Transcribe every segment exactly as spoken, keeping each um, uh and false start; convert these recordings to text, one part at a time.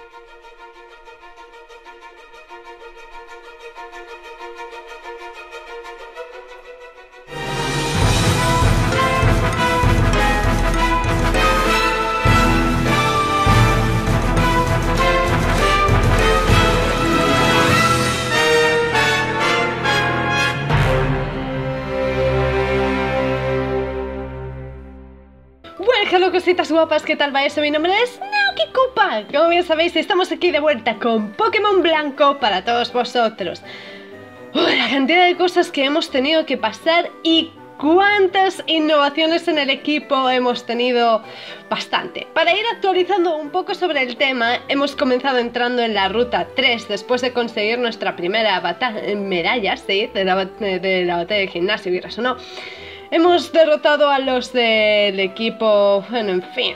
Hola cositas guapas, ¿qué tal va eso? Mi nombre es Naoki Koopa. Como bien sabéis, estamos aquí de vuelta con Pokémon Blanco para todos vosotros. Uh, la cantidad de cosas que hemos tenido que pasar y cuántas innovaciones en el equipo hemos tenido. Bastante. Para ir actualizando un poco sobre el tema, hemos comenzado entrando en la ruta tres después de conseguir nuestra primera medalla, sí, de la, de la batalla de gimnasio, quieras o no. Hemos derrotado a los del equipo, bueno, en fin,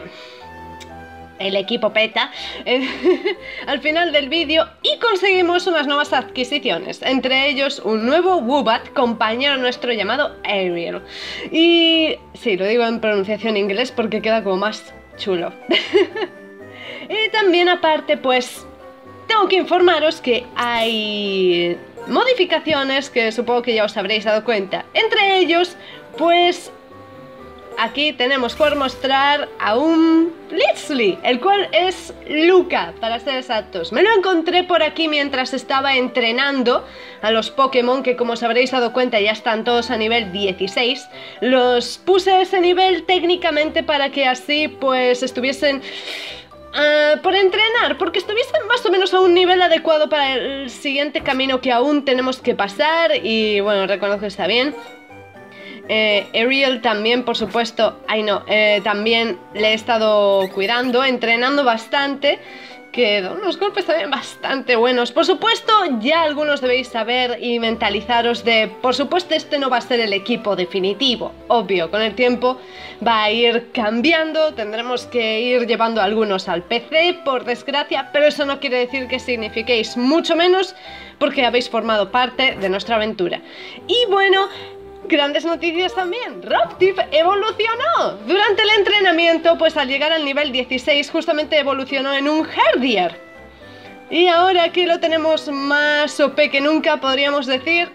el equipo PETA al final del vídeo y conseguimos unas nuevas adquisiciones, entre ellos un nuevo Woobat, compañero nuestro llamado Ariel. Y sí, lo digo en pronunciación inglés porque queda como más chulo. Y también aparte, pues, tengo que informaros que hay modificaciones que supongo que ya os habréis dado cuenta, entre ellos, pues aquí tenemos por mostrar a un Litzli, el cual es Luca, para ser exactos. Me lo encontré por aquí mientras estaba entrenando a los Pokémon, que como os habréis dado cuenta ya están todos a nivel dieciséis. Los puse a ese nivel técnicamente para que así pues estuviesen Uh, por entrenar, porque estuviesen más o menos a un nivel adecuado para el siguiente camino que aún tenemos que pasar. Y bueno, reconozco que está bien. eh, Ariel también, por supuesto, ay no, eh, también le he estado cuidando, entrenando bastante, que da unos golpes también bastante buenos. Por supuesto, ya algunos debéis saber y mentalizaros de, por supuesto, este no va a ser el equipo definitivo. Obvio, con el tiempo va a ir cambiando, tendremos que ir llevando algunos al P C, por desgracia, pero eso no quiere decir que signifiquéis mucho menos, porque habéis formado parte de nuestra aventura. Y bueno, grandes noticias también. Rocktiff evolucionó durante el entrenamiento, pues al llegar al nivel dieciséis justamente evolucionó en un Herdier. Y ahora aquí lo tenemos más O P que nunca, podríamos decir.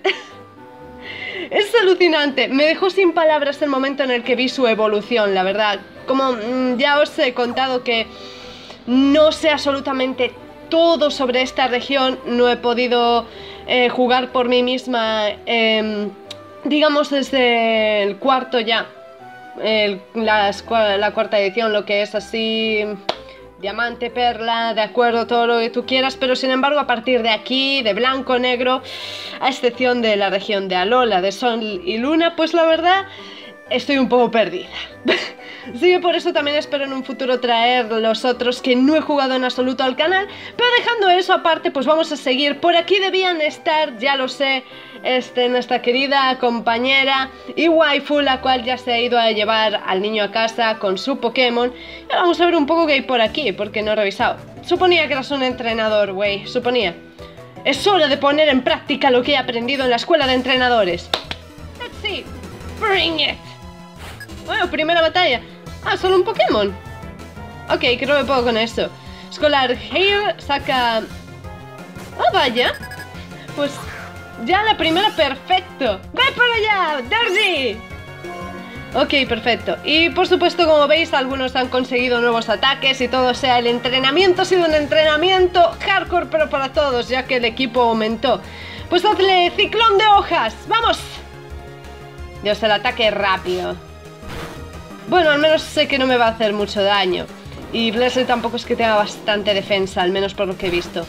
Es alucinante, me dejó sin palabras el momento en el que vi su evolución, la verdad. Como mmm, ya os he contado que no sé absolutamente todo sobre esta región, no he podido eh, jugar por mí misma, eh, digamos desde el cuarto ya, el, la, la cuarta edición, lo que es así, diamante, perla, de acuerdo, todo lo que tú quieras, pero sin embargo a partir de aquí, de blanco, negro, a excepción de la región de Alola, de Sol y Luna, pues la verdad estoy un poco perdida. Sí, por eso también espero en un futuro traer los otros que no he jugado en absoluto al canal. Pero dejando eso aparte, pues vamos a seguir. Por aquí debían estar, ya lo sé, este, nuestra querida compañera y waifu, la cual ya se ha ido a llevar al niño a casa con su Pokémon. Y ahora vamos a ver un poco qué hay por aquí, porque no he revisado. Suponía que eras un entrenador, güey, suponía. Es hora de poner en práctica lo que he aprendido en la escuela de entrenadores. Let's see, bring it. Bueno, primera batalla. Ah, solo un Pokémon. Ok, creo que puedo con eso. Escolar Hair saca... Ah, vaya. Pues ya la primera, perfecto. ¡Ve para allá, Darcy! Ok, perfecto. Y por supuesto, como veis, algunos han conseguido nuevos ataques y todo. O sea, el entrenamiento ha sido un entrenamiento hardcore, pero para todos, ya que el equipo aumentó. Pues hazle ciclón de hojas. ¡Vamos! Dios, el ataque es rápido. Bueno, al menos sé que no me va a hacer mucho daño. Y Blessed tampoco es que tenga bastante defensa, al menos por lo que he visto.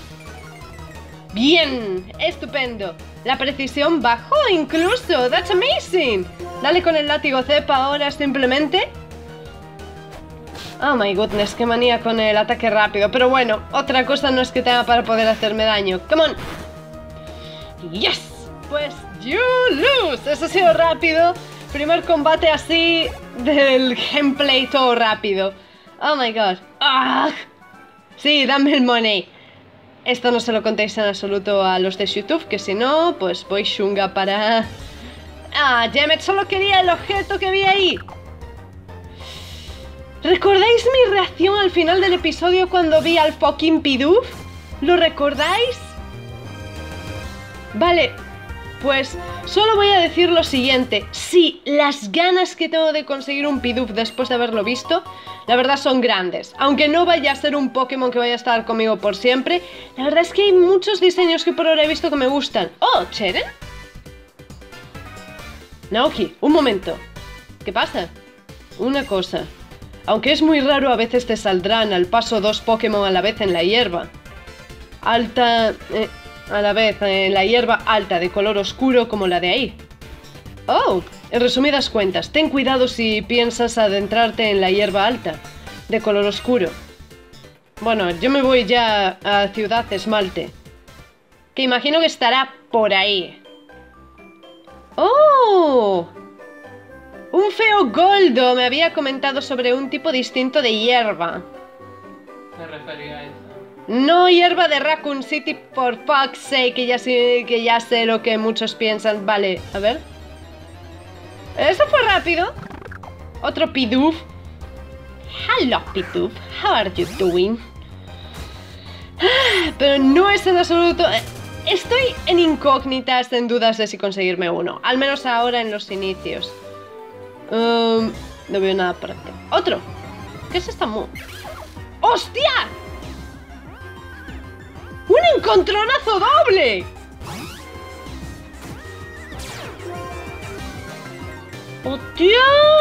¡Bien! ¡Estupendo! La precisión bajó incluso. ¡That's amazing! Dale con el látigo cepa ahora simplemente. Oh my goodness, qué manía con el ataque rápido. Pero bueno, otra cosa no es que tenga para poder hacerme daño. ¡Come on! ¡Yes! Pues you lose. Eso ha sido rápido. Primer combate así del gameplay todo rápido. Oh my god. ¡Ah! Sí, dame el money. Esto no se lo contéis en absoluto a los de YouTube, que si no, pues voy chunga para... Ah, damn it, solo quería el objeto que vi ahí. ¿Recordáis mi reacción al final del episodio cuando vi al fucking Pidoof? ¿Lo recordáis? Vale, pues solo voy a decir lo siguiente. Sí, las ganas que tengo de conseguir un Pidoof después de haberlo visto, la verdad son grandes. Aunque no vaya a ser un Pokémon que vaya a estar conmigo por siempre, la verdad es que hay muchos diseños que por ahora he visto que me gustan. ¡Oh, Cheren! Naoki, un momento. ¿Qué pasa? Una cosa. Aunque es muy raro, a veces te saldrán al paso dos Pokémon a la vez en la hierba. Alta... Eh, a la vez en la hierba alta de color oscuro como la de ahí. Oh, en resumidas cuentas, ten cuidado si piensas adentrarte en la hierba alta, de color oscuro. Bueno, yo me voy ya a Ciudad Esmalte, que imagino que estará por ahí. ¡Oh! Un feo Goldo me había comentado sobre un tipo distinto de hierba. ¿Se refería a eso? No hierba de Raccoon City, por fuck's sake, que ya sé, que ya sé lo que muchos piensan. Vale, a ver. Eso fue rápido. Otro Pidoof. Hello, Pidoof. How are you doing? Pero no es en absoluto... Estoy en incógnitas, en dudas de si conseguirme uno. Al menos ahora en los inicios. Um, no veo nada por aquí. ¡Otro! ¿Qué es esta mu? ¡Hostia! ¡Un encontronazo doble! ¡Hostia!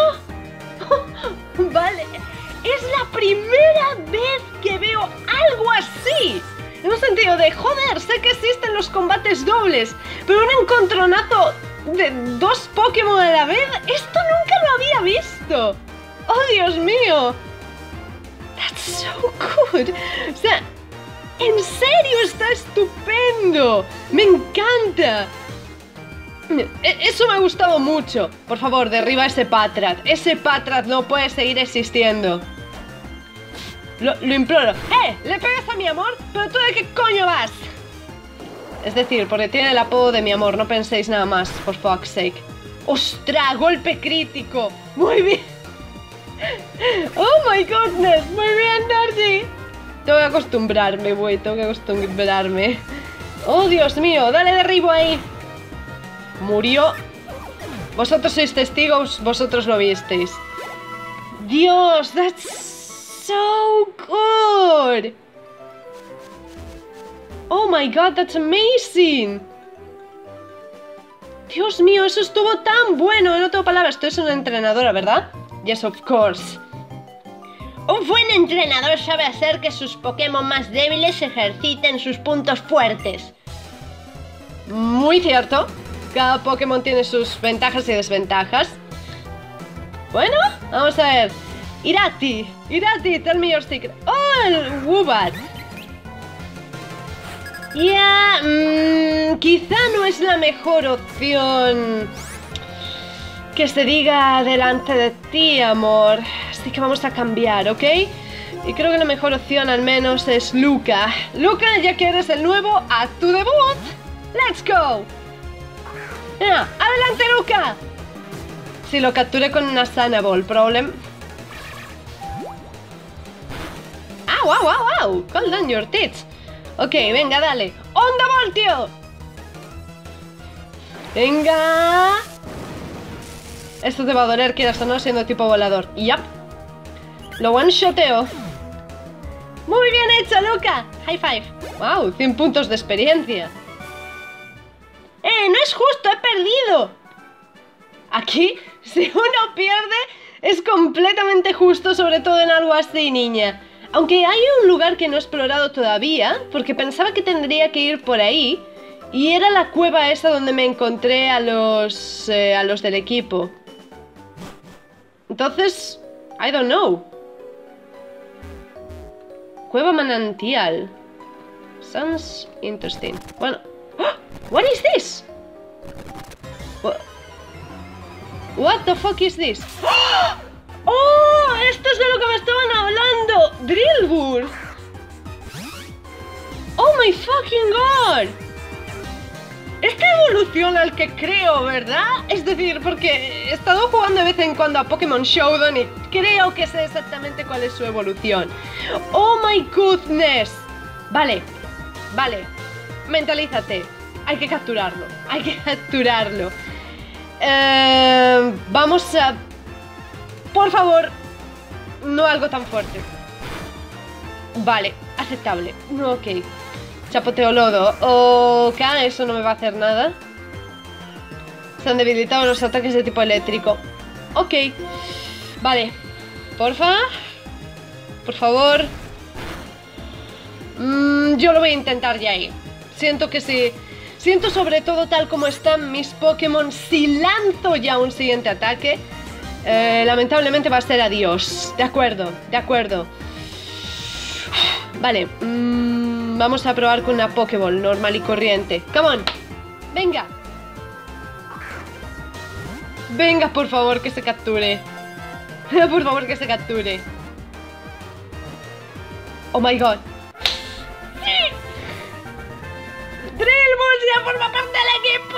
Vale, es la primera vez que veo algo así. En un sentido de, joder, sé que existen los combates dobles, pero un encontronazo de dos Pokémon a la vez, esto nunca lo había visto. ¡Oh, Dios mío! That's so good. O sea, en serio, está estupendo. Me encanta. Eso me ha gustado mucho. Por favor, derriba ese Patrat. Ese Patrat no puede seguir existiendo. Lo, lo imploro. ¡Eh! ¿Le pegas a mi amor? ¿Pero tú de qué coño vas? Es decir, porque tiene el apodo de mi amor. No penséis nada más, por fuck's sake. ¡Ostras! ¡Golpe crítico! ¡Muy bien! ¡Oh my goodness! ¡Muy bien, Dardy! Tengo que acostumbrarme, güey. Tengo que acostumbrarme. ¡Oh, Dios mío! ¡Dale derribo ahí! Murió. Vosotros sois testigos. Vosotros lo visteis. ¡Dios! ¡That's so good! ¡Oh my god! ¡That's amazing! Dios mío, eso estuvo tan bueno. No tengo palabras. Tú eres una entrenadora, ¿verdad? Yes, of course. Un buen entrenador sabe hacer que sus Pokémon más débiles ejerciten sus puntos fuertes. Muy cierto. Cada Pokémon tiene sus ventajas y desventajas. Bueno, vamos a ver. Irati, Irati, tell me your secret. Oh, el Woobat. Ya, mmm, quizá no es la mejor opción que se diga delante de ti, amor. Así que vamos a cambiar, ¿ok? Y creo que la mejor opción al menos es Luca. Luca, ya que eres el nuevo, haz tu debut. ¡Let's go! ¡Ah, adelante, Luca! Si lo capturé con una Sanaball, problem. ¡Au, au, au, au! Hold on your tits. Ok, venga, dale. ¡Onda Voltio! ¡Venga! Esto te va a doler, quieras o no, siendo tipo volador. Yup. Lo one-shoteo. Muy bien hecho, Luca. High five. Wow, cien puntos de experiencia. ¡Eh, no es justo! ¡He perdido! Aquí, si uno pierde, es completamente justo, sobre todo en algo así, niña. Aunque hay un lugar que no he explorado todavía, porque pensaba que tendría que ir por ahí, y era la cueva esa donde me encontré a los, eh, a los del equipo. Entonces, I don't know. Cueva manantial. Sounds interesting. Bueno. ¡Oh! What is this? What? What the fuck is this? ¡Oh! ¡Oh! Esto es de lo que me estaban hablando. Drillbur. Oh my fucking god. esta evolución al que creo, ¿verdad? Es decir, porque he estado jugando de vez en cuando a Pokémon Showdown y creo que sé exactamente cuál es su evolución. ¡Oh my goodness! Vale, vale, mentalízate. Hay que capturarlo, hay que capturarlo. Eh, vamos a... Por favor, no algo tan fuerte. Vale, aceptable. Ok. Chapoteo lodo. Ok, eso no me va a hacer nada. Se han debilitado los ataques de tipo eléctrico. Ok. Vale. Porfa. Por favor. Mm, yo lo voy a intentar ya ahí. Siento que sí. Siento sobre todo tal como están mis Pokémon. Si lanzo ya un siguiente ataque, eh, lamentablemente va a ser adiós. De acuerdo, de acuerdo. Vale, mmm, vamos a probar con una Pokéball normal y corriente. Come on, venga. Venga, por favor, que se capture. Por favor, que se capture. Oh my god. ¡Sí! ¡Drillbuzz ya forma parte del equipo!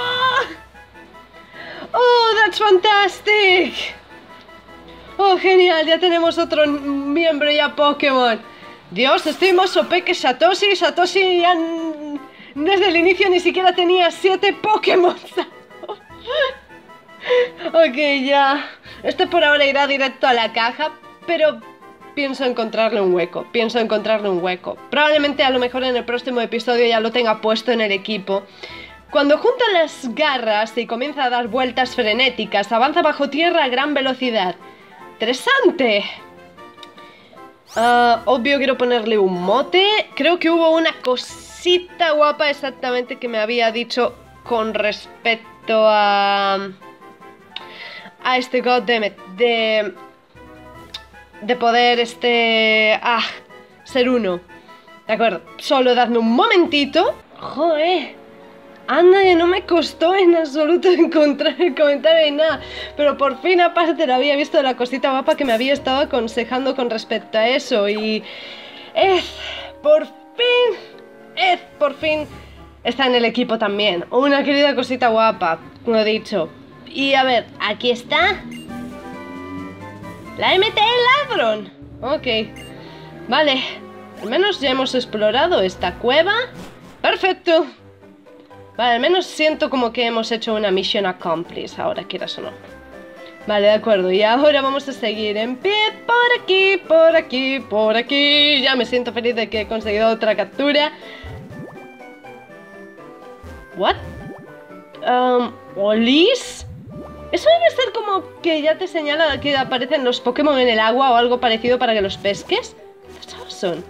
¡Oh, that's fantastic! ¡Oh, genial! Ya tenemos otro miembro ya Pokémon. Dios, estoy más O P que Satoshi. Satoshi ya desde el inicio ni siquiera tenía siete Pokémon. Ok, ya. Este por ahora irá directo a la caja, pero pienso encontrarle un hueco. Pienso encontrarle un hueco. Probablemente a lo mejor en el próximo episodio ya lo tenga puesto en el equipo. Cuando junta las garras y comienza a dar vueltas frenéticas, avanza bajo tierra a gran velocidad. ¡Interesante! Uh, obvio quiero ponerle un mote. Creo que hubo una cosita guapa exactamente que me había dicho con respecto a... A este goddammit de... De poder este... Ah, ser uno. De acuerdo, solo dadme un momentito. Joder. Anda, que no me costó en absoluto encontrar el comentario ni nada. Pero por fin aparte lo había visto la cosita guapa que me había estado aconsejando con respecto a eso. Y... Ed, por fin... Ed, por fin está en el equipo también. Una querida cosita guapa, como he dicho. Y a ver, aquí está... La M T Ladron. Ok. Vale. Al menos ya hemos explorado esta cueva. Perfecto. Vale, al menos siento como que hemos hecho una mission accomplished, ahora quieras o no. Vale, de acuerdo, y ahora vamos a seguir en pie por aquí, por aquí, por aquí. Ya me siento feliz de que he conseguido otra captura. ¿What? Um, ¿Olis? Eso debe ser como que ya te señala que aparecen los Pokémon en el agua o algo parecido para que los pesques. That's awesome.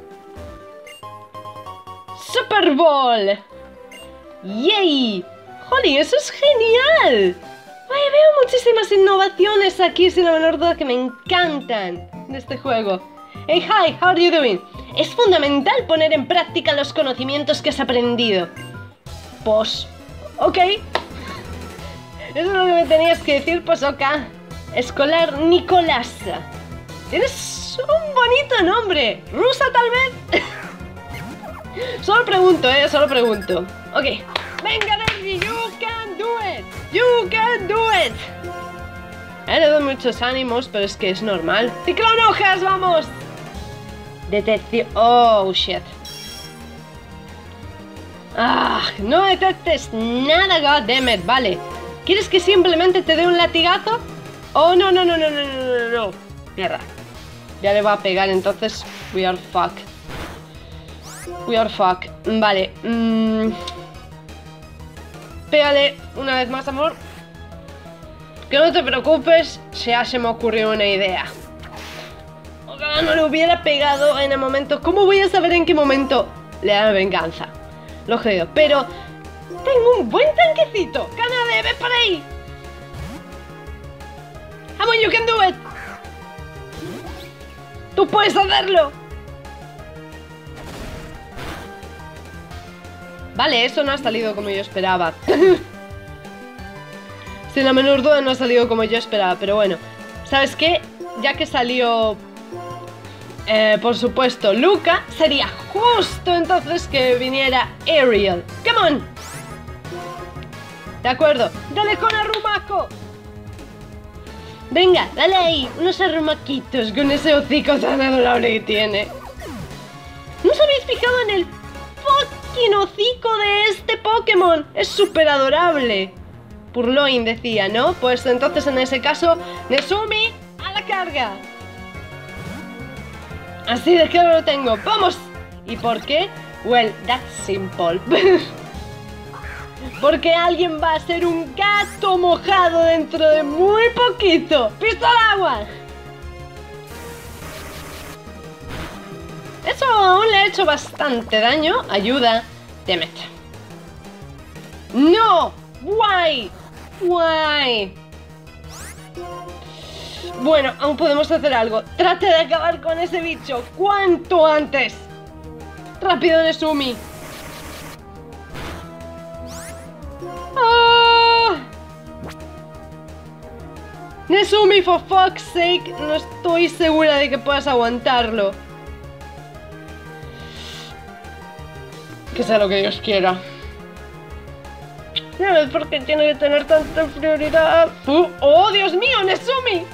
Super Ball. ¡Yay! ¡Jolly, eso es genial! Oye, veo muchísimas innovaciones aquí, sin la menor duda que me encantan de este juego. Hey, hi, how are you doing? Es fundamental poner en práctica los conocimientos que has aprendido. Pues, ok. Eso es lo que me tenías que decir, pues ok. Escolar Nicolás. Tienes un bonito nombre. ¿Rusa tal vez? Solo pregunto, eh, solo pregunto. Ok. Venga, Derby, you can do it. You can do it. Eh, le doy muchos ánimos, pero es que es normal. ¡Ciclón hojas, vamos! Detección... Oh, shit. Ah, no detectes nada, goddammit, vale. ¿Quieres que simplemente te dé un latigazo? Oh, no, no, no, no, no, no, no, no. Mierda. Ya le va a pegar, entonces we are fuck. We are fuck. Vale. Mm. Pégale una vez más, amor. Que no te preocupes, ya se me ocurrió una idea. Ojalá no le hubiera pegado en el momento. ¿Cómo voy a saber en qué momento le da venganza? Lo creo, pero tengo un buen tanquecito. Canade, ve por ahí. Come on, you can do it. Tú puedes hacerlo. Vale, eso no ha salido como yo esperaba. Sin la menor duda no ha salido como yo esperaba, pero bueno. ¿Sabes qué? Ya que salió... Eh, por supuesto, Luca, sería justo entonces que viniera Ariel. ¡Come on! De acuerdo. ¡Dale con arrumaco! Venga, dale ahí. Unos arrumaquitos con ese hocico tan adorable que tiene. ¿No os habéis fijado en el fucking hocico de este Pokémon? Es súper adorable. Purloin decía, ¿no? Pues entonces en ese caso, Nezumi, a la carga. Así de claro lo tengo. ¡Vamos! ¿Y por qué? Well, that's simple. Porque alguien va a ser un gato mojado dentro de muy poquito. ¡Pistola agua! Eso aún le ha hecho bastante daño. Ayuda. Damn it. ¡No! ¡Why! ¡Why! Bueno, aún podemos hacer algo. Trate de acabar con ese bicho cuanto antes. ¡Rápido, Nezumi! ¡Ah! Nezumi, for fuck's sake. No estoy segura de que puedas aguantarlo. Que sea lo que Dios quiera. No ves por qué tiene que tener tanta prioridad. Uh, ¡Oh, Dios mío, Nezumi!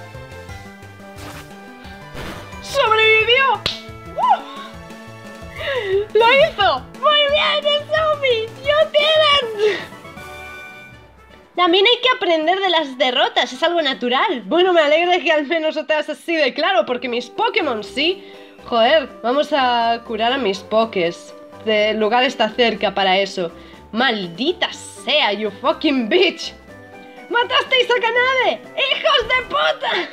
¡Sobrevivió! ¡Uh! ¡Lo hizo! ¡Muy bien, Nezumi! ¡You did it! También hay que aprender de las derrotas, es algo natural. Bueno, me alegra que al menos lo tengas así de claro, porque mis Pokémon, sí. Joder, vamos a curar a mis Pokés. El lugar está cerca para eso. ¡Maldita sea, you fucking bitch! ¡Matasteis a Kanade! ¡Hijos de puta!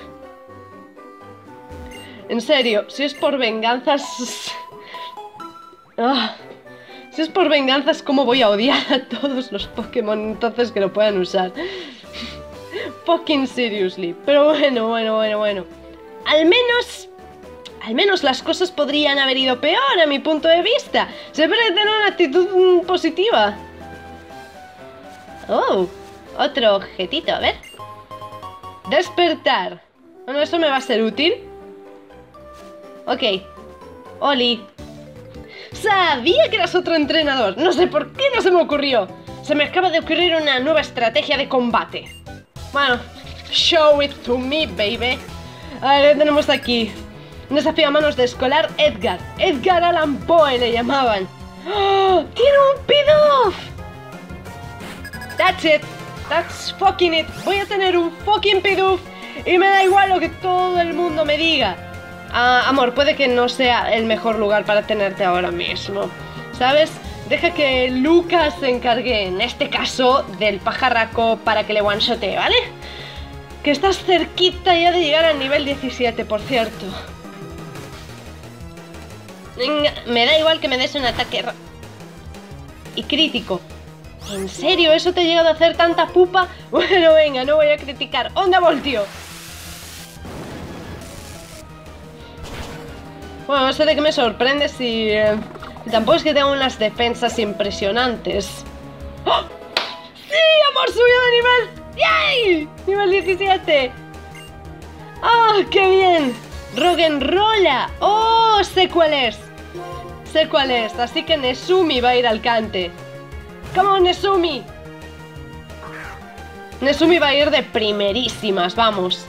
En serio, si es por venganzas... Oh, si es por venganzas, ¿cómo voy a odiar a todos los Pokémon entonces que lo puedan usar? Fucking seriously. Pero bueno, bueno, bueno, bueno. Al menos... Al menos las cosas podrían haber ido peor a mi punto de vista. Se puede tener una actitud mm, positiva. Oh, otro objetito, a ver. Despertar. Bueno, eso me va a ser útil. Ok. Oli. Sabía que eras otro entrenador. No sé por qué no se me ocurrió. Se me acaba de ocurrir una nueva estrategia de combate. Bueno, show it to me, baby. A ver, ¿qué tenemos aquí? Un desafío a manos de escolar Edgar. Edgar Allan Poe le llamaban. ¡Oh! ¡Tiene un Pidoof! That's it. That's fucking it. Voy a tener un fucking Pidoof y me da igual lo que todo el mundo me diga. Ah, amor, puede que no sea el mejor lugar para tenerte ahora mismo, ¿sabes? Deja que Lucas se encargue, en este caso, del pajarraco para que le one-shotee, ¿vale? Que estás cerquita ya de llegar al nivel diecisiete, por cierto. Venga, me da igual que me des un ataque ra- y crítico. ¿En serio? ¿Eso te ha llegado a hacer tanta pupa? Bueno, venga, no voy a criticar. ¡Onda voltio! Bueno, no sé de qué me sorprende si... Eh, tampoco es que tenga unas defensas impresionantes. ¡Oh! ¡Sí! ¡Hemos subido de nivel! ¡Yay! ¡Nivel diecisiete! ¡Ah, oh, qué bien! ¡Roggenrola! ¡Oh! Sé cuál es. Sé cuál es. Así que Nezumi va a ir al cante. ¡Come on, Nezumi! Nezumi va a ir de primerísimas, vamos.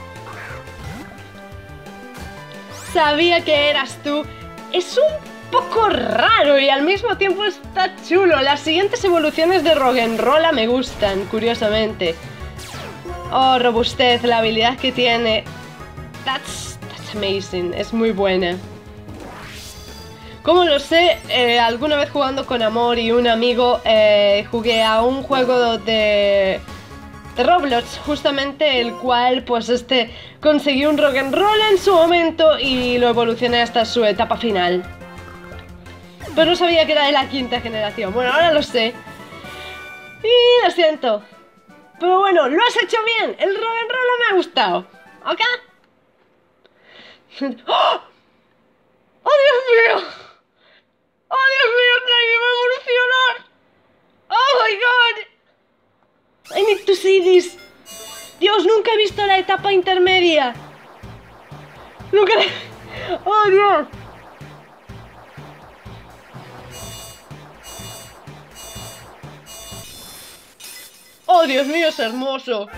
Sabía que eras tú. Es un poco raro y al mismo tiempo está chulo. Las siguientes evoluciones de Roggenrola me gustan, curiosamente. Oh, robustez, la habilidad que tiene. That's, that's amazing, es muy buena. Como lo sé, eh, alguna vez jugando con Amor y un amigo, eh, jugué a un juego de... de Roblox, justamente el cual, pues este, conseguí un Roggenrola en su momento y lo evolucioné hasta su etapa final. Pero no sabía que era de la quinta generación. Bueno, ahora lo sé. Y lo siento. Pero bueno, lo has hecho bien. El Roggenrola me ha gustado. ¿Ok? ¡Oh! ¡Oh, Dios mío! ¡Oh, Dios mío! ¡No va a evolucionar! ¡Oh, my God! I need to see this. Dios, nunca he visto la etapa intermedia. Nunca... ¡Oh, Dios! ¡Oh, Dios mío, es hermoso!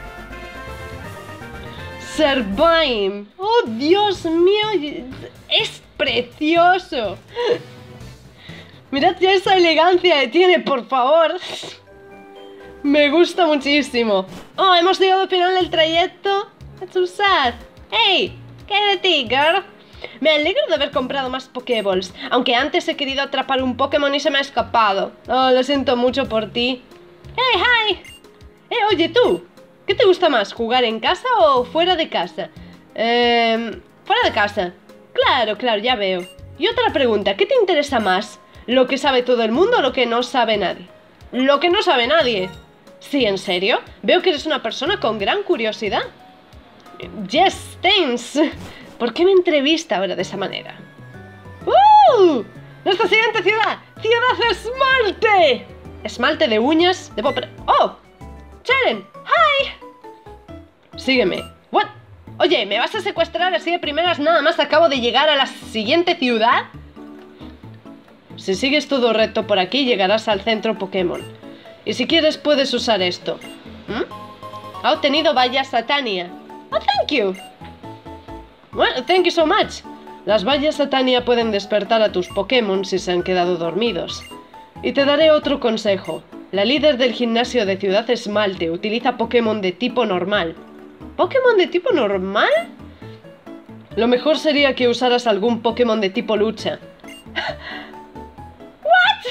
Servime. ¡Oh, Dios mío! ¡Es precioso! Mirad ya esa elegancia que tiene, por favor. Me gusta muchísimo. Oh, hemos llegado al final del trayecto. That's so sad. ¡Hey! ¿Qué hay de ti, girl? Me alegro de haber comprado más Pokéballs, aunque antes he querido atrapar un Pokémon y se me ha escapado. Oh, lo siento mucho por ti. ¡Hey, hi! Eh, oye, tú. ¿Qué te gusta más, jugar en casa o fuera de casa? Eh, fuera de casa. Claro, claro, ya veo. Y otra pregunta, ¿qué te interesa más? ¿Lo que sabe todo el mundo o lo que no sabe nadie? Lo que no sabe nadie. Sí, ¿en serio? Veo que eres una persona con gran curiosidad. Yes, thanks. ¿Por qué me entrevista ahora de esa manera? ¡Uh! ¡Nuestra siguiente ciudad! ¡Ciudad Esmalte! Esmalte de uñas. Debo pre... ¡Oh! ¡Cheren! ¡Hi! Sígueme. ¿What? Oye, ¿me vas a secuestrar así de primeras? Nada más acabo de llegar a la siguiente ciudad. Si sigues todo recto por aquí, llegarás al centro Pokémon. Y si quieres, puedes usar esto. ¿Mm? Ha obtenido vallas Satania. Oh, thank you. Well, thank you so much. Las vallas Satania pueden despertar a tus Pokémon si se han quedado dormidos. Y te daré otro consejo. La líder del gimnasio de Ciudad Esmalte utiliza Pokémon de tipo normal. ¿Pokémon de tipo normal? Lo mejor sería que usaras algún Pokémon de tipo lucha. ¿What?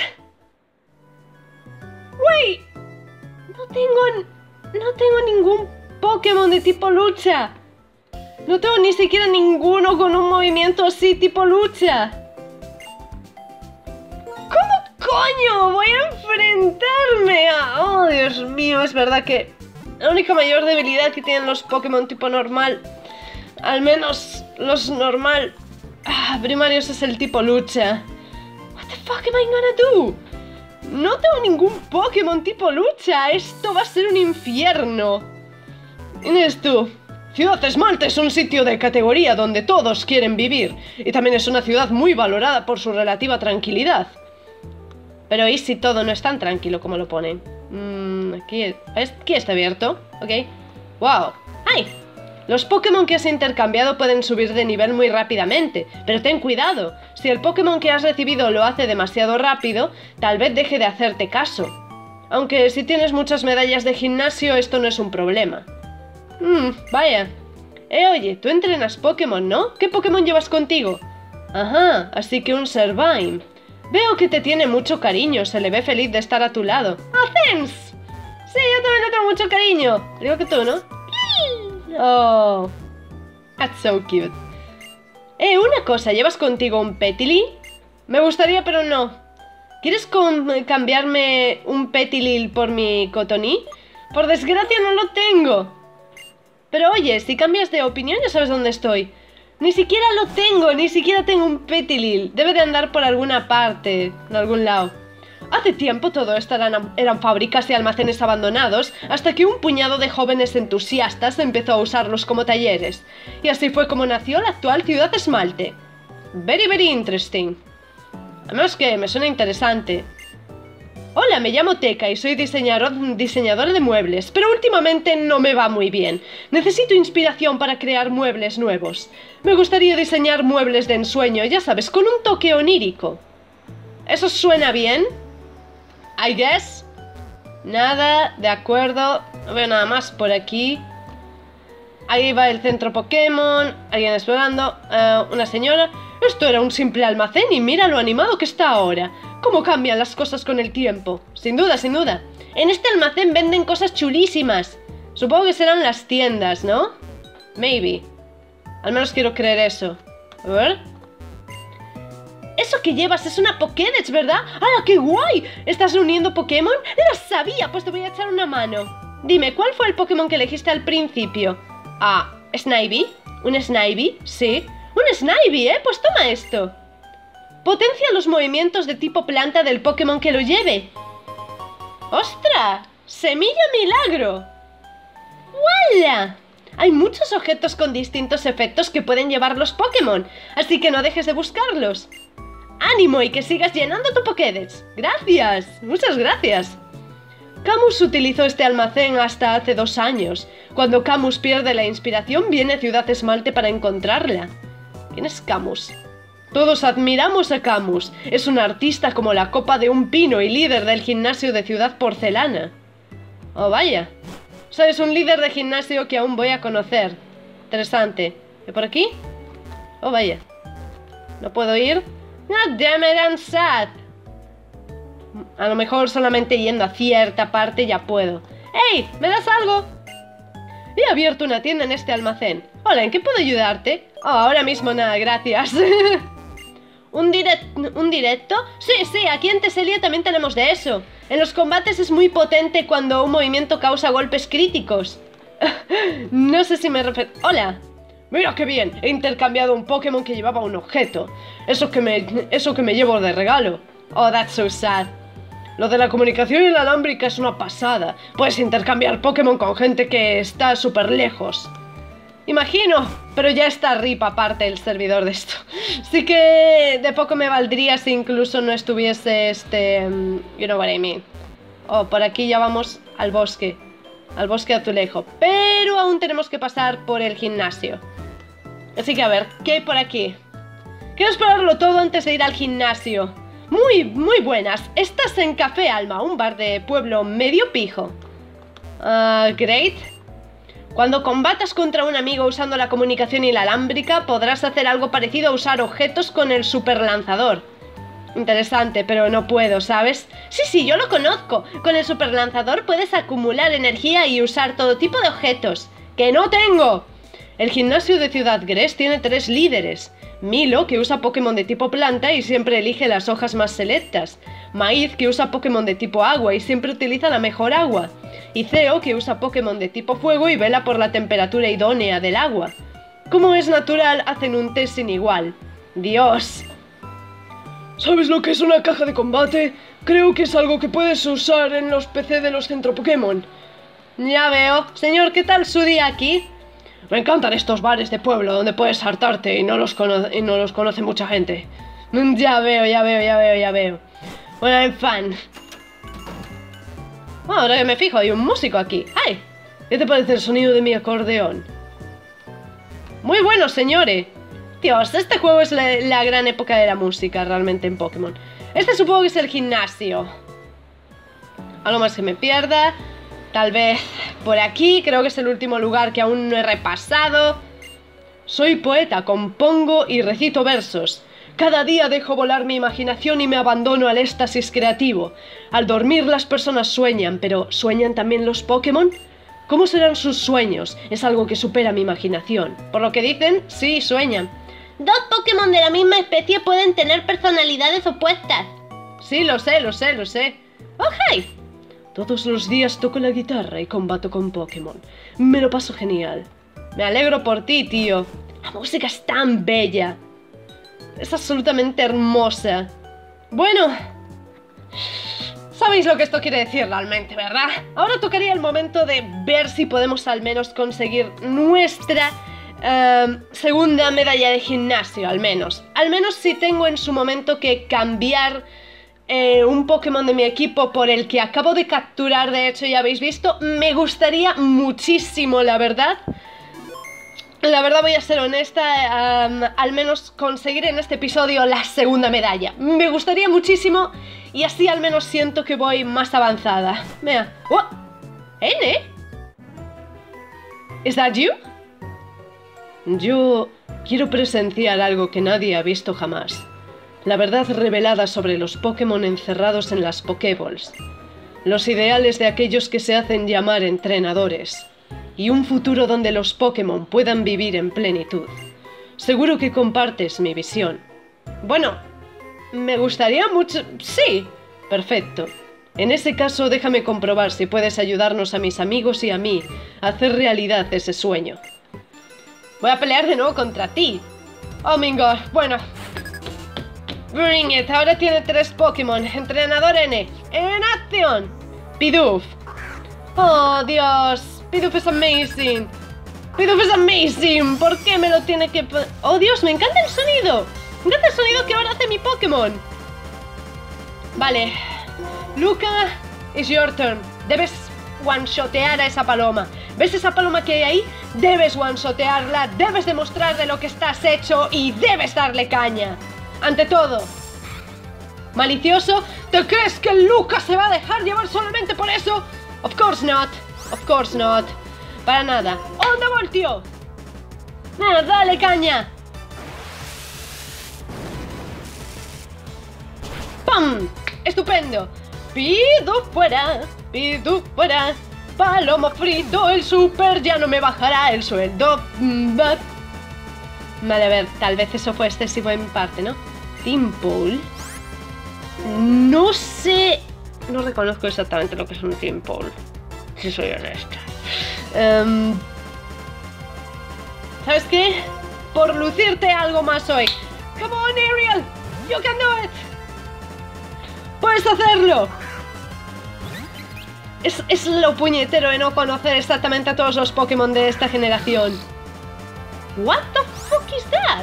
Wait. No tengo... No tengo ningún Pokémon de tipo lucha. No tengo ni siquiera ninguno con un movimiento así tipo lucha. ¿Cómo coño voy a enfrentarme a...? Oh, Dios mío, es verdad que la única mayor debilidad que tienen los Pokémon tipo normal, al menos los normal ah, primarios, es el tipo lucha. What the fuck am I gonna do? No tengo ningún Pokémon tipo lucha. Esto va a ser un infierno. ¿Quién eres tú? Ciudad Esmalte es un sitio de categoría donde todos quieren vivir. Y también es una ciudad muy valorada por su relativa tranquilidad. Pero ¿y si todo no es tan tranquilo como lo ponen? Mm, aquí, aquí está abierto. Ok. Wow. ¡Ay! Los Pokémon que has intercambiado pueden subir de nivel muy rápidamente. Pero ten cuidado. Si el Pokémon que has recibido lo hace demasiado rápido, tal vez deje de hacerte caso. Aunque si tienes muchas medallas de gimnasio, esto no es un problema. Mmm, vaya. Eh, oye, tú entrenas Pokémon, ¿no? ¿Qué Pokémon llevas contigo? Ajá, así que un Servime. Veo que te tiene mucho cariño, se le ve feliz de estar a tu lado. ¡Ah, thanks! Sí, yo también le tengo mucho cariño. Digo que tú, ¿no? Oh, that's so cute. Eh, una cosa, ¿llevas contigo un Petilil? Me gustaría, pero no. ¿Quieres cambiarme un Petilil por mi Cotoní? Por desgracia no lo tengo. Pero oye, si cambias de opinión ya sabes dónde estoy. Ni siquiera lo tengo, ni siquiera tengo un Petilil. Debe de andar por alguna parte, en algún lado. Hace tiempo todo esto eran, eran fábricas y almacenes abandonados, hasta que un puñado de jóvenes entusiastas empezó a usarlos como talleres. Y así fue como nació la actual Ciudad Esmalte. Very, very interesting. Además que me suena interesante. Hola, me llamo Teca y soy diseñador, diseñadora de muebles, pero últimamente no me va muy bien. Necesito inspiración para crear muebles nuevos. Me gustaría diseñar muebles de ensueño, ya sabes, con un toque onírico. ¿Eso suena bien? I guess. Nada, de acuerdo. No veo nada más por aquí. Ahí va el centro Pokémon. Alguien explorando. Uh, una señora. Esto era un simple almacén y mira lo animado que está ahora. Cómo cambian las cosas con el tiempo. Sin duda, sin duda. En este almacén venden cosas chulísimas. Supongo que serán las tiendas, ¿no? Maybe. Al menos quiero creer eso. A ver. Eso que llevas es una Pokédex, ¿verdad? ¡Hala, qué guay! ¿Estás reuniendo Pokémon? ¡Lo sabía! Pues te voy a echar una mano. Dime, ¿cuál fue el Pokémon que elegiste al principio? Ah, ¿Snivy? ¿Un Snivy? Sí. ¡Un Snivy, eh! Pues toma esto. Potencia los movimientos de tipo planta del Pokémon que lo lleve. ¡Ostras! ¡Semilla milagro! ¡Wala! Hay muchos objetos con distintos efectos que pueden llevar los Pokémon, así que no dejes de buscarlos. ¡Ánimo y que sigas llenando tu Pokédex! ¡Gracias! ¡Muchas gracias! Camus utilizó este almacén hasta hace dos años. Cuando Camus pierde la inspiración, viene a Ciudad Esmalte para encontrarla. ¿Quién es Camus? Todos admiramos a Camus. Es un artista como la copa de un pino y líder del gimnasio de Ciudad Porcelana. Oh, vaya. O sea, es un líder de gimnasio que aún voy a conocer. Interesante. ¿Y por aquí? Oh, vaya. ¿No puedo ir? God damn it, I'm sad. A lo mejor solamente yendo a cierta parte ya puedo. ¡Hey! ¿Me das algo? He abierto una tienda en este almacén. Hola, ¿en qué puedo ayudarte? Oh, ahora mismo nada, gracias. ¿Un, direct ¿Un directo? Sí, sí, aquí en Teselia también tenemos de eso. En los combates es muy potente cuando un movimiento causa golpes críticos. No sé si me refiero... Hola. Mira qué bien, he intercambiado un Pokémon que llevaba un objeto. Eso que me, eso que me llevo de regalo. Oh, that's so sad. Lo de la comunicación inalámbrica es una pasada. Puedes intercambiar Pokémon con gente que está súper lejos. Imagino, pero ya está R I P aparte el servidor de esto. Sí que de poco me valdría si incluso no estuviese este... Um, you know what I mean. Oh, por aquí ya vamos al bosque. Al bosque azulejo. Pero aún tenemos que pasar por el gimnasio. Así que a ver, ¿qué hay por aquí? Quiero explorarlo todo antes de ir al gimnasio. Muy, muy buenas. Estás en Café Alma, un bar de pueblo medio pijo. Uh, great. Cuando combatas contra un amigo usando la comunicación inalámbrica, podrás hacer algo parecido a usar objetos con el super lanzador. Interesante, pero no puedo, ¿sabes? Sí, sí, yo lo conozco. Con el super lanzador puedes acumular energía y usar todo tipo de objetos. ¡Que no tengo! El gimnasio de Ciudad Gres tiene tres líderes. Milo, que usa Pokémon de tipo planta y siempre elige las hojas más selectas. Maíz, que usa Pokémon de tipo agua y siempre utiliza la mejor agua. Y Ceo, que usa Pokémon de tipo fuego y vela por la temperatura idónea del agua. Como es natural, hacen un test sin igual. ¡Dios! ¿Sabes lo que es una caja de combate? Creo que es algo que puedes usar en los P C de los Centro Pokémon. Ya veo. Señor, ¿qué tal su día aquí? Me encantan estos bares de pueblo donde puedes hartarte y no los, cono y no los conoce mucha gente. Ya veo, ya veo, ya veo, ya veo. Bueno, en fan. Oh, ahora que me fijo, hay un músico aquí. ¡Ay! ¿Qué te parece el sonido de mi acordeón? Muy bueno, señores. Dios, este juego es la, la gran época de la música realmente en Pokémon. Este supongo que es el gimnasio. Algo más que me pierda. Tal vez por aquí, creo que es el último lugar que aún no he repasado. Soy poeta, compongo y recito versos. Cada día dejo volar mi imaginación y me abandono al éxtasis creativo. Al dormir las personas sueñan, pero ¿sueñan también los Pokémon? ¿Cómo serán sus sueños? Es algo que supera mi imaginación. Por lo que dicen, sí, sueñan. Dos Pokémon de la misma especie pueden tener personalidades opuestas. Sí, lo sé, lo sé, lo sé. ¡Oh, hey! Todos los días toco la guitarra y combato con Pokémon. Me lo paso genial. Me alegro por ti, tío. La música es tan bella. Es absolutamente hermosa. Bueno, sabéis lo que esto quiere decir realmente, ¿verdad? Ahora tocaría el momento de ver si podemos al menos conseguir nuestra uh, segunda medalla de gimnasio, al menos. Al menos si tengo en su momento que cambiar Eh, un Pokémon de mi equipo por el que acabo de capturar, de hecho ya habéis visto. Me gustaría muchísimo, la verdad. La verdad voy a ser honesta, um, al menos conseguir en este episodio la segunda medalla. Me gustaría muchísimo y así al menos siento que voy más avanzada. Mira. Oh. ¿N? ¿Is that you? Yo quiero presenciar algo que nadie ha visto jamás. La verdad revelada sobre los Pokémon encerrados en las Pokéballs. Los ideales de aquellos que se hacen llamar entrenadores. Y un futuro donde los Pokémon puedan vivir en plenitud. Seguro que compartes mi visión. Bueno, me gustaría mucho... Sí, perfecto. En ese caso déjame comprobar si puedes ayudarnos a mis amigos y a mí a hacer realidad ese sueño. Voy a pelear de nuevo contra ti. Oh my god, bueno... Bring it, ahora tiene tres Pokémon. Entrenador N. En acción. Pidoof. Oh, Dios. Pidoof es amazing. Pidoof es amazing. ¿Por qué me lo tiene que... Oh, Dios, me encanta el sonido. Me encanta el sonido que ahora hace mi Pokémon. Vale. Luca, it's your turn. Debes one-shotear a esa paloma. ¿Ves esa paloma que hay ahí? Debes one-shotearla, debes demostrar de lo que estás hecho y debes darle caña. Ante todo. ¿Malicioso? ¿Te crees que Lucas se va a dejar llevar solamente por eso? Of course not. Of course not. Para nada. ¡Onda voltio! ¡Nada, dale caña! ¡Pam! ¡Estupendo! Pido fuera, pido fuera. Paloma frito, el super ya no me bajará el sueldo. But... Vale, a ver, tal vez eso fue excesivo de mi parte, ¿no? Team Pool. No sé... No reconozco exactamente lo que es un Team Pool, si soy honesta. Um, ¿Sabes qué? Por lucirte algo más hoy. Come on, Ariel, you can do it. ¡Puedes hacerlo! Es, es lo puñetero de no conocer exactamente a todos los Pokémon de esta generación. What the fuck is that?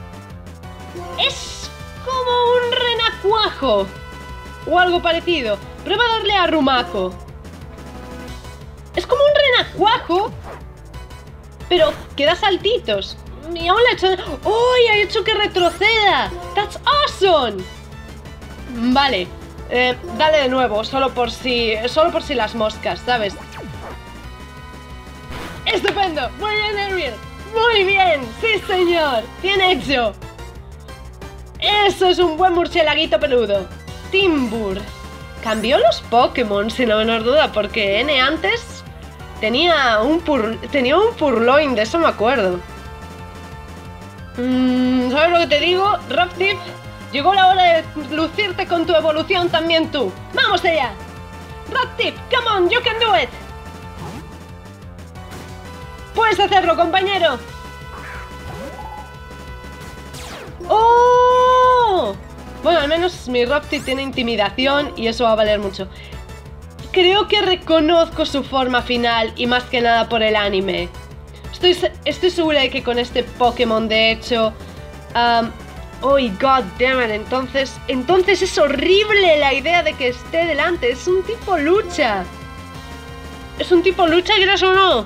Es como un renacuajo o algo parecido. Prueba a darle a Rumako. Es como un renacuajo, pero que da saltitos. Y aún le ha hecho... ¡Oh! ¡Ha hecho que retroceda! ¡That's awesome! Vale. Eh, dale de nuevo, solo por si... Solo por si las moscas, ¿sabes? ¡Estupendo! ¡Muy bien, Ariel! ¡Muy bien! ¡Sí, señor! ¡Bien hecho! ¡Eso es un buen murcielaguito peludo! Timbur. Cambió los Pokémon, sin la menor duda, porque N antes tenía un pur... tenía un Purloin, de eso me acuerdo. Mm, ¿Sabes lo que te digo? Raptif, llegó la hora de lucirte con tu evolución también tú. ¡Vamos allá! Raptif, come on, you can do it. Puedes hacerlo, compañero. ¡Oh! Bueno, al menos mi Raptif tiene intimidación y eso va a valer mucho. Creo que reconozco su forma final y más que nada por el anime. Estoy, estoy segura de que con este Pokémon, de hecho... Um, oh, god damn it, entonces... Entonces es horrible la idea de que esté delante. Es un tipo lucha. ¿Es un tipo lucha, quieras o no?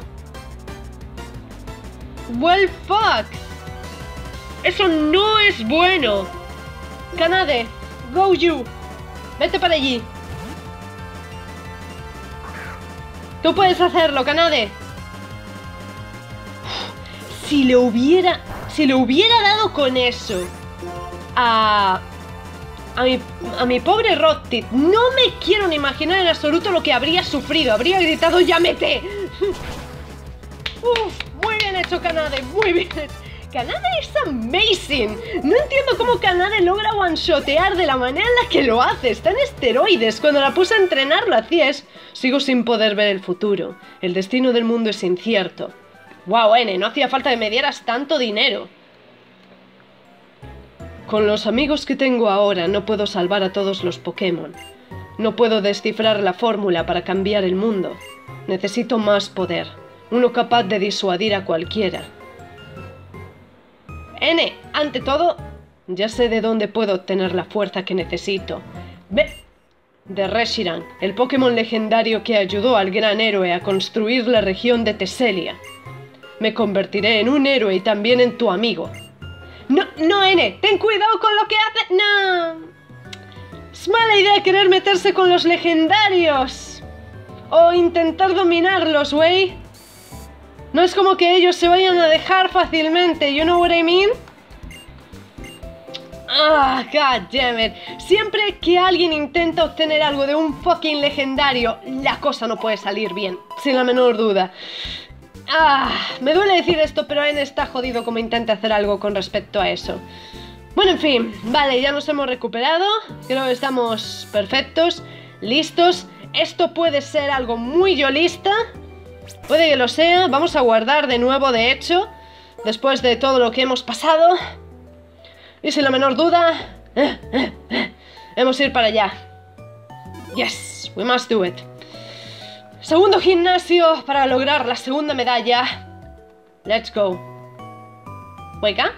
Well, fuck. Eso no es bueno. Kanade, go you. Vete para allí. Tú puedes hacerlo, Kanade. Si le hubiera... Si le hubiera dado con eso a... A mi, a mi pobre Raptif, no me quiero ni imaginar en absoluto lo que habría sufrido. Habría gritado, ¡llámete! Uf, muy bien hecho, Kanade, muy bien hecho. Kanade es amazing. No entiendo cómo Kanade logra one-shotear de la manera en la que lo hace. Está en esteroides. Cuando la puse a entrenar lo hacía. Es... Sigo sin poder ver el futuro. El destino del mundo es incierto. Wow, N, no hacía falta que me dieras tanto dinero. Con los amigos que tengo ahora no puedo salvar a todos los Pokémon. No puedo descifrar la fórmula para cambiar el mundo. Necesito más poder. Uno capaz de disuadir a cualquiera. N, ante todo, ya sé de dónde puedo obtener la fuerza que necesito. Ve... De Reshiram, el Pokémon legendario que ayudó al gran héroe a construir la región de Teselia. Me convertiré en un héroe y también en tu amigo. No, no, N, ten cuidado con lo que haces. No. Es mala idea querer meterse con los legendarios. O intentar dominarlos, güey. No es como que ellos se vayan a dejar fácilmente, you know what I mean? Ah, god damn it. Siempre que alguien intenta obtener algo de un fucking legendario, la cosa no puede salir bien, sin la menor duda. Ah, me duele decir esto, pero N está jodido como intenta hacer algo con respecto a eso. Bueno, en fin, vale, ya nos hemos recuperado. Creo que estamos perfectos, listos. Esto puede ser algo muy yolista. Puede que lo sea. Vamos a guardar de nuevo, de hecho, después de todo lo que hemos pasado. Y sin la menor duda, eh, eh, eh, hemos de ir para allá. Yes, we must do it. Segundo gimnasio para lograr la segunda medalla. Let's go. ¿Hueca?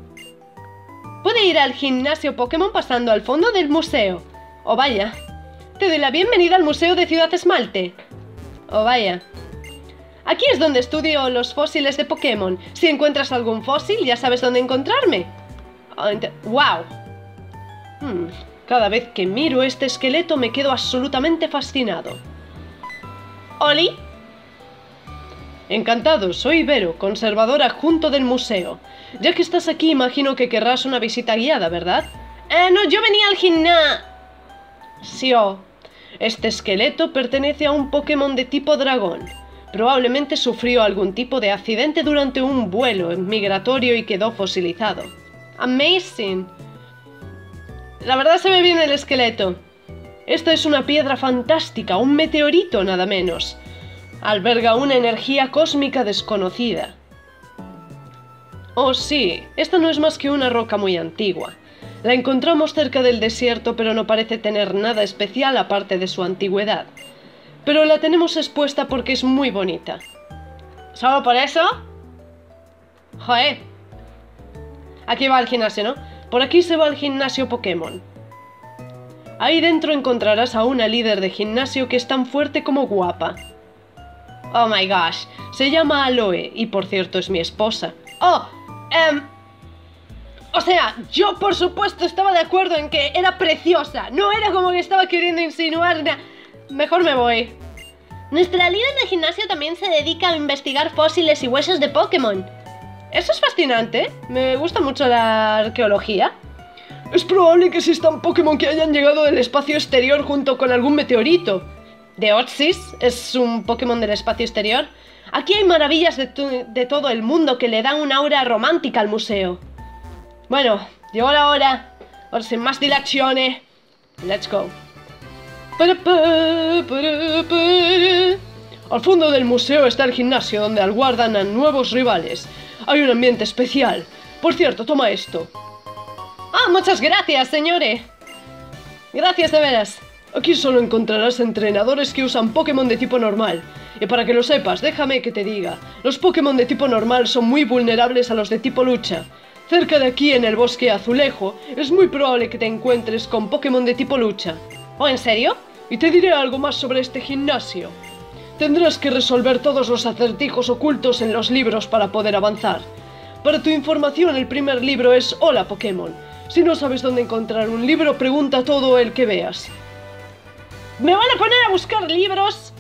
Puede ir al gimnasio Pokémon pasando al fondo del museo. Oh, vaya. Te doy la bienvenida al Museo de Ciudad Esmalte. Oh, vaya. Aquí es donde estudio los fósiles de Pokémon. Si encuentras algún fósil, ya sabes dónde encontrarme. ¡Wow! Hmm. Cada vez que miro este esqueleto me quedo absolutamente fascinado. ¿Oli? Encantado, soy Vero, conservador adjunto del museo. Ya que estás aquí, imagino que querrás una visita guiada, ¿verdad? Eh, no, yo venía al gimnasio. Este esqueleto pertenece a un Pokémon de tipo dragón. Probablemente sufrió algún tipo de accidente durante un vuelo migratorio y quedó fosilizado. Amazing. La verdad se ve bien el esqueleto. Esta es una piedra fantástica, un meteorito nada menos. Alberga una energía cósmica desconocida. Oh sí, esta no es más que una roca muy antigua. La encontramos cerca del desierto, pero no parece tener nada especial aparte de su antigüedad. Pero la tenemos expuesta porque es muy bonita. ¿Solo por eso? Joder. Aquí va el gimnasio, ¿no? Por aquí se va al gimnasio Pokémon. Ahí dentro encontrarás a una líder de gimnasio que es tan fuerte como guapa. Oh my gosh, se llama Aloe y por cierto es mi esposa. Oh, um, o sea, yo por supuesto estaba de acuerdo en que era preciosa. No era como que estaba queriendo insinuar nada. Mejor me voy. Nuestra líder de gimnasio también se dedica a investigar fósiles y huesos de Pokémon. Eso es fascinante. Me gusta mucho la arqueología. Es probable que existan Pokémon que hayan llegado del espacio exterior junto con algún meteorito. Deoxys es un Pokémon del espacio exterior. Aquí hay maravillas de, de todo el mundo que le dan un aura romántica al museo. Bueno, llegó la hora. Ahora sin más dilaciones, let's go. Para, para, para, para. Al fondo del museo está el gimnasio donde aguardan a nuevos rivales. Hay un ambiente especial. Por cierto, toma esto. Ah, muchas gracias, señores. Gracias de veras. Aquí solo encontrarás entrenadores que usan Pokémon de tipo normal. Y para que lo sepas, déjame que te diga, los Pokémon de tipo normal son muy vulnerables a los de tipo lucha. Cerca de aquí, en el bosque azulejo, es muy probable que te encuentres con Pokémon de tipo lucha. ¿Oh, en serio? Y te diré algo más sobre este gimnasio. Tendrás que resolver todos los acertijos ocultos en los libros para poder avanzar. Para tu información, el primer libro es Hola Pokémon. Si no sabes dónde encontrar un libro, pregunta todo el que veas. ¿Me van a poner a buscar libros?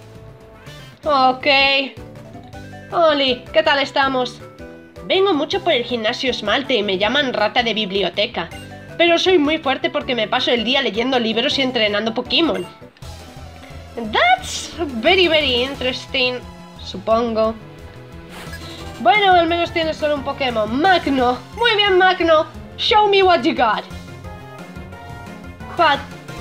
Ok. Oli, ¿qué tal estamos? Vengo mucho por el gimnasio Esmalte y me llaman rata de biblioteca. Pero soy muy fuerte porque me paso el día leyendo libros y entrenando Pokémon. That's very, very interesting, supongo. Bueno, al menos tienes solo un Pokémon. Magno. Muy bien, Magno. Show me what you got. Pat.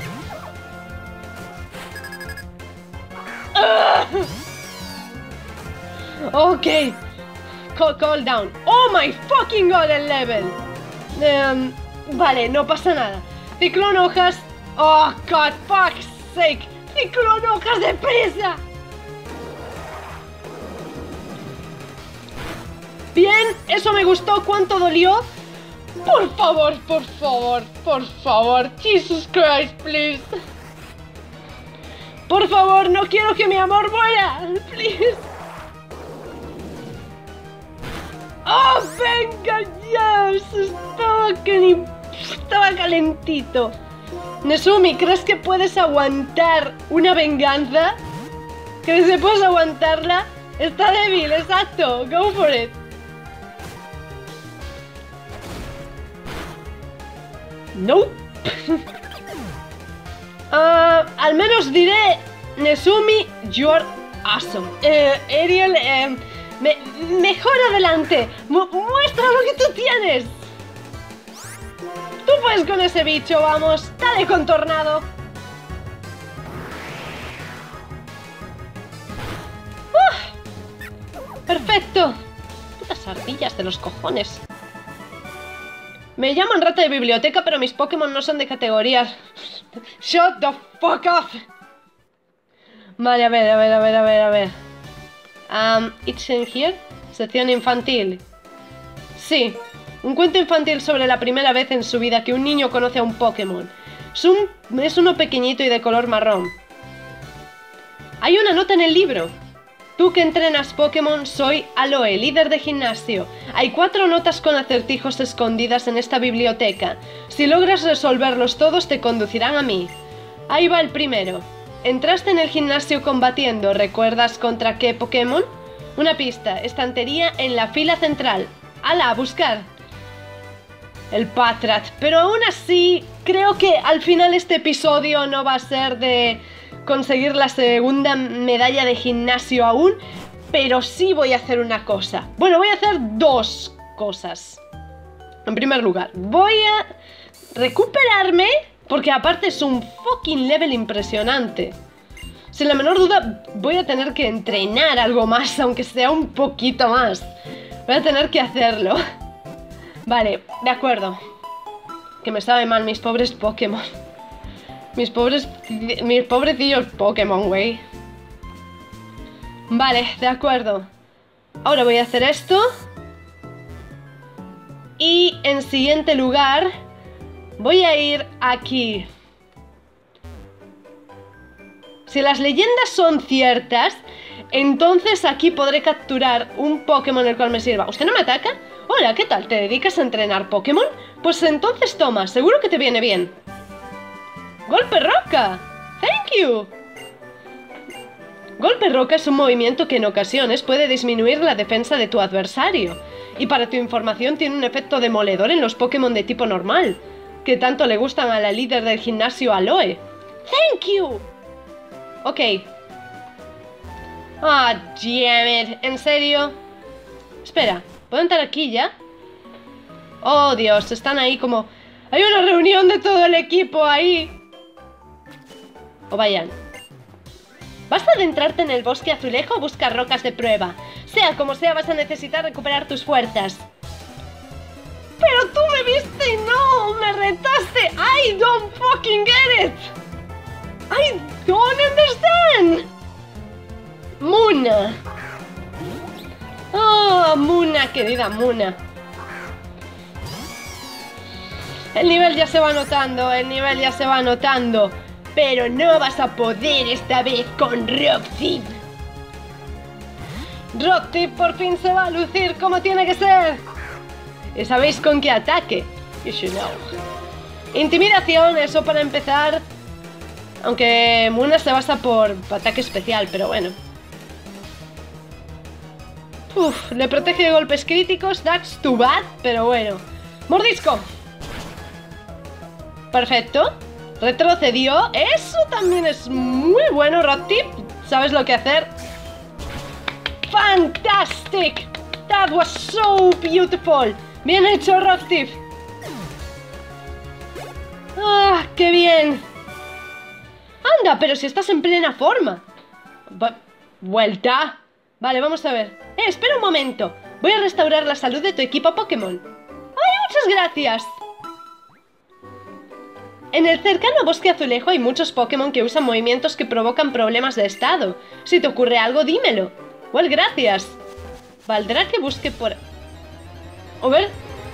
Uh. Ok. Call, call down. Oh my fucking god, el level. Um, vale, no pasa nada. Ciclón hojas. Oh god, fuck's sake. Ciclón hojas de presa. Bien, eso me gustó. ¿Cuánto dolió? Por favor, por favor, por favor. Jesus Christ, please. Por favor, no quiero que mi amor muera. Please. ¡Oh, venga ya! Estaba que ni... Estaba calentito. Nezumi, ¿crees que puedes aguantar una venganza? ¿Crees que puedes aguantarla? Está débil, exacto. Go for it. Nope. uh, al menos diré, Nezumi, you're awesome. Eh, Ariel, eh, me, mejor adelante. Mu muestra lo que tú tienes. Tú puedes con ese bicho, vamos. Dale con Tornado. Uh, perfecto. Putas ardillas de los cojones. Me llaman rata de biblioteca, pero mis Pokémon no son de categorías. Shut the fuck up. Vale, a ver, a ver, a ver, a ver, a ver. Um, it's in here. Sección infantil. Sí, un cuento infantil sobre la primera vez en su vida que un niño conoce a un Pokémon. Es, un, es uno pequeñito y de color marrón. Hay una nota en el libro. Tú que entrenas Pokémon, soy Aloe, líder de gimnasio. Hay cuatro notas con acertijos escondidas en esta biblioteca. Si logras resolverlos todos, te conducirán a mí. Ahí va el primero. Entraste en el gimnasio combatiendo. ¿Recuerdas contra qué Pokémon? Una pista. Estantería en la fila central. ¡Hala, a buscar! El Patrat. Pero aún así, creo que al final este episodio no va a ser de conseguir la segunda medalla de gimnasio aún, pero sí voy a hacer una cosa. Bueno, voy a hacer dos cosas. En primer lugar, voy a recuperarme, porque aparte es un fucking level impresionante. Sin la menor duda voy a tener que entrenar algo más, aunque sea un poquito más. Voy a tener que hacerlo. Vale, de acuerdo. Que me sabe mal mis pobres Pokémon. Mis pobres... Mis pobrecillos Pokémon, güey. Vale, de acuerdo. Ahora voy a hacer esto. Y en siguiente lugar voy a ir aquí. Si las leyendas son ciertas, entonces aquí podré capturar un Pokémon el cual me sirva. ¿Usted no me ataca? Hola, ¿qué tal? ¿Te dedicas a entrenar Pokémon? Pues entonces toma, seguro que te viene bien. ¡Golpe roca! ¡Thank you! Golpe roca es un movimiento que en ocasiones puede disminuir la defensa de tu adversario. Y para tu información tiene un efecto demoledor en los Pokémon de tipo normal, que tanto le gustan a la líder del gimnasio Aloe. ¡Thank you! Ok. Ah, oh, damn it. ¿En serio? Espera, ¿puedo entrar aquí ya? Oh, Dios, están ahí como... Hay una reunión de todo el equipo ahí. O vayan. ¿Vas a adentrarte en el bosque azulejo o buscar rocas de prueba? Sea como sea, vas a necesitar recuperar tus fuerzas. ¡Pero tú me viste y no! ¡Me retaste! ¡I don't fucking get it! ¡I don't understand! Muna. Oh, Muna, querida Muna. El nivel ya se va notando, el nivel ya se va notando. Pero no vas a poder esta vez con Rockthip. Rockthip por fin se va a lucir como tiene que ser. ¿Y sabéis con qué ataque? You should know. Intimidación, eso para empezar. Aunque Muna se basa por ataque especial, pero bueno. Uf, le protege de golpes críticos, that's too bad, pero bueno. Mordisco. Perfecto. Retrocedió. Eso también es muy bueno, Rockthip. ¿Sabes lo que hacer? Fantastic. That was so beautiful. Bien hecho, Rockthip. Ah, qué bien. Anda, pero si estás en plena forma. Vuelta. Vale, vamos a ver. Eh, espera un momento. Voy a restaurar la salud de tu equipo Pokémon. ¡Ay, muchas gracias! En el cercano bosque azulejo hay muchos Pokémon que usan movimientos que provocan problemas de estado. Si te ocurre algo, dímelo. Well, gracias. Valdrá que busque por... A ver...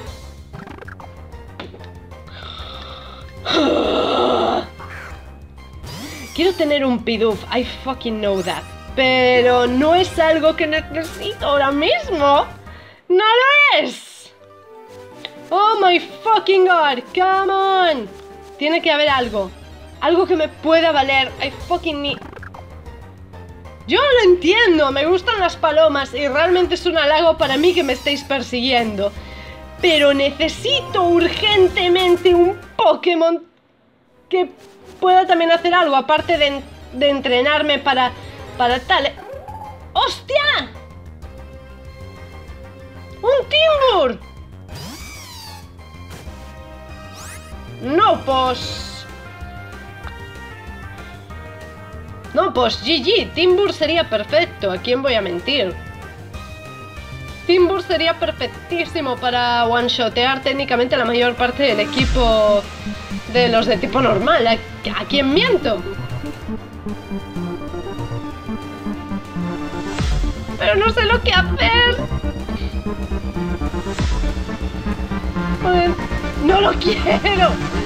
Quiero tener un Pidoof, I fucking know that. Pero no es algo que necesito ahora mismo. ¡No lo es! ¡Oh my fucking god! ¡Come on! Tiene que haber algo. Algo que me pueda valer. I fucking need... Yo lo entiendo, me gustan las palomas y realmente es un halago para mí que me estéis persiguiendo. Pero necesito urgentemente un Pokémon que pueda también hacer algo, aparte de, de entrenarme para, para tal... ¡Hostia! ¡Un Timburr! No, pues... No, pues G G, Timburr sería perfecto, ¿a quién voy a mentir? Timburr sería perfectísimo para one-shotear técnicamente la mayor parte del equipo de los de tipo normal. ¿A, ¿a quién miento? Pero no sé lo que hacer. Joder, no lo quiero.